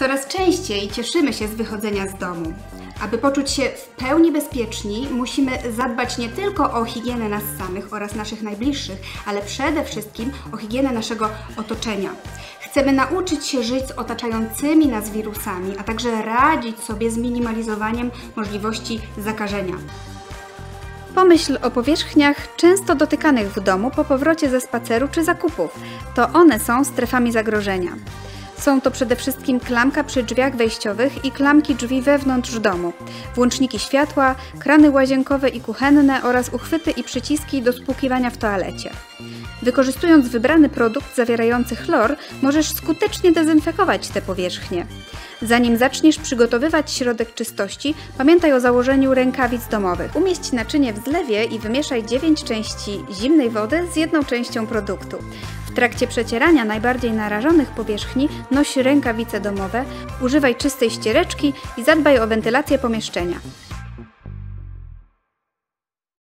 Coraz częściej cieszymy się z wychodzenia z domu. Aby poczuć się w pełni bezpieczni, musimy zadbać nie tylko o higienę nas samych oraz naszych najbliższych, ale przede wszystkim o higienę naszego otoczenia. Chcemy nauczyć się żyć z otaczającymi nas wirusami, a także radzić sobie z minimalizowaniem możliwości zakażenia. Pomyśl o powierzchniach często dotykanych w domu po powrocie ze spaceru czy zakupów. To one są strefami zagrożenia. Są to przede wszystkim klamka przy drzwiach wejściowych i klamki drzwi wewnątrz domu, włączniki światła, krany łazienkowe i kuchenne oraz uchwyty i przyciski do spłukiwania w toalecie. Wykorzystując wybrany produkt zawierający chlor, możesz skutecznie dezynfekować te powierzchnie. Zanim zaczniesz przygotowywać środek czystości, pamiętaj o założeniu rękawic domowych. Umieść naczynie w zlewie i wymieszaj 9 części zimnej wody z 1 częścią produktu. W trakcie przecierania najbardziej narażonych powierzchni noś rękawice domowe, używaj czystej ściereczki i zadbaj o wentylację pomieszczenia.